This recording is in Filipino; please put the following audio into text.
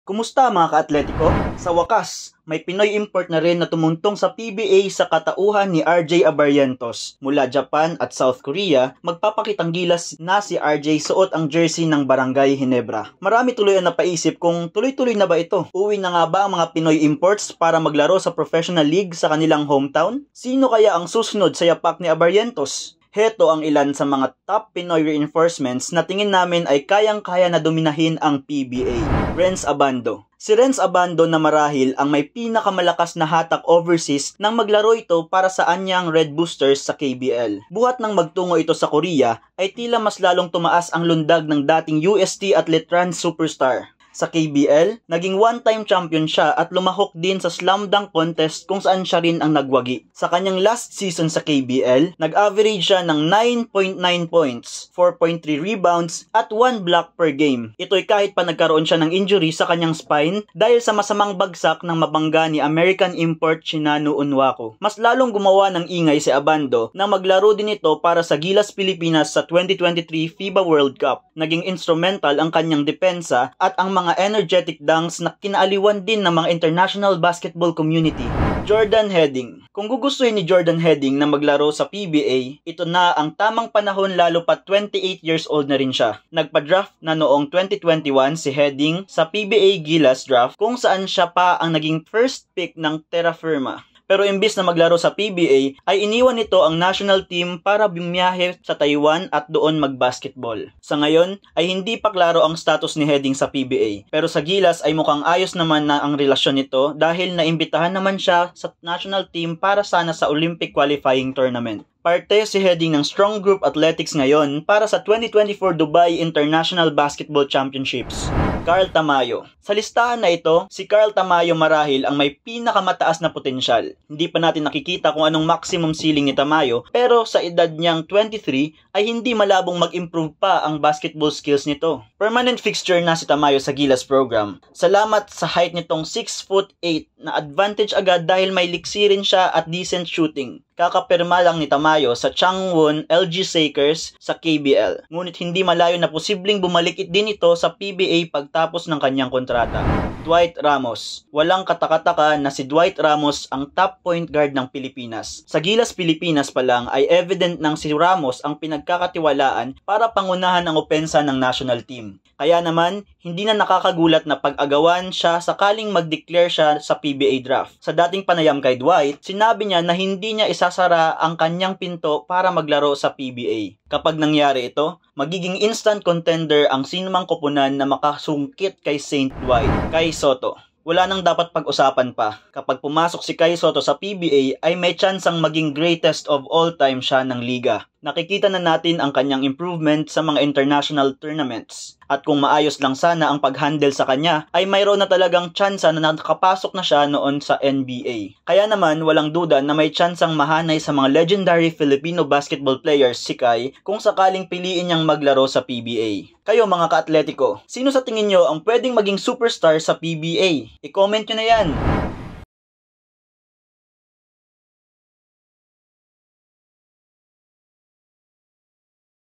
Kumusta mga ka-atletiko? Sa wakas, may Pinoy import na rin na tumuntong sa PBA sa katauhan ni RJ Abarrientos. Mula Japan at South Korea, magpapakitang gilas na si RJ suot ang jersey ng Barangay Ginebra. Marami tuloy ang napaisip kung tuloy-tuloy na ba ito? Uwi na nga ba ang mga Pinoy imports para maglaro sa professional league sa kanilang hometown? Sino kaya ang susunod sa yapak ni Abarrientos? Heto ang ilan sa mga top Pinoy reinforcements na tingin namin ay kayang-kaya na dominahin ang PBA. Renz Abando. Si Renz Abando na marahil ang may pinakamalakas na hatak overseas nang maglaro ito para sa anyang Red Boosters sa KBL. Buhat nang magtungo ito sa Korea ay tila mas lalong tumaas ang lundag ng dating UST at Letran superstar. Sa KBL, naging one-time champion siya at lumahok din sa slam dunk contest kung saan siya rin ang nagwagi. Sa kanyang last season sa KBL, nag-average siya ng 9.9 points, 4.3 rebounds at 1 block per game. Ito'y kahit pa nagkaroon siya ng injury sa kanyang spine dahil sa masamang bagsak ng mabangga ni American import Shinano Unwako. Mas lalong gumawa ng ingay si Abando na maglaro din ito para sa Gilas Pilipinas sa 2023 FIBA World Cup. Naging instrumental ang kanyang depensa at ang mga energetic dunks na kinaaliwan din ng mga international basketball community. Jordan Heading. Kung gugustuhin ni Jordan Heading na maglaro sa PBA, ito na ang tamang panahon lalo pa 28 years old na rin siya. Nagpa-draft na noong 2021 si Heading sa PBA Gilas Draft kung saan siya pa ang naging first pick ng Terra Firma. Pero imbis na maglaro sa PBA, ay iniwan nito ang national team para bumiyahe sa Taiwan at doon magbasketball. Sa ngayon, ay hindi pa klaro ang status ni Heading sa PBA. Pero sa Gilas ay mukhang ayos naman na ang relasyon nito dahil naimbitahan naman siya sa national team para sana sa Olympic qualifying tournament. Parte si Heading ng Strong Group Athletics ngayon para sa 2024 Dubai International Basketball Championships. Carl Tamayo. Sa listahan na ito, si Carl Tamayo marahil ang may pinakamataas na potensyal. Hindi pa natin nakikita kung anong maximum ceiling ni Tamayo, pero sa edad niyang 23 ay hindi malabong mag-improve pa ang basketball skills nito. Permanent fixture na si Tamayo sa Gilas program. Salamat sa height nitong 6'8" na advantage agad dahil may liksi rin siya at decent shooting. Kakapirma lang ni Tamayo sa Changwon LG Sakers sa KBL. Ngunit hindi malayo na posibleng bumalik din ito sa PBA pagtapos ng kanyang kontrata. Dwight Ramos. Walang katakataka na si Dwight Ramos ang top point guard ng Pilipinas. Sa Gilas Pilipinas pa lang ay evident nang si Ramos ang pinagkakatiwalaan para pangunahan ang opensa ng national team. Kaya naman, hindi na nakakagulat na pag-agawan siya sakaling mag-declare siya sa PBA draft. Sa dating panayam kay Dwight, sinabi niya na hindi niya isasara ang kanyang pinto para maglaro sa PBA. Kapag nangyari ito, magiging instant contender ang sinumang koponan na makasungkit kay St. Dwight. Kai Sotto. Wala nang dapat pag-usapan pa. Kapag pumasok si Kai Sotto sa PBA ay may tsansang maging greatest of all time siya ng liga. Nakikita na natin ang kanyang improvement sa mga international tournaments. At kung maayos lang sana ang pag-handle sa kanya, ay mayroon na talagang tsansa na nakapasok na siya noon sa NBA. Kaya naman, walang duda na may tsansang mahanay sa mga legendary Filipino basketball players si Kai kung sakaling piliin niyang maglaro sa PBA. Kayo mga ka-atletiko, sino sa tingin nyo ang pwedeng maging superstar sa PBA? I-comment nyo na yan!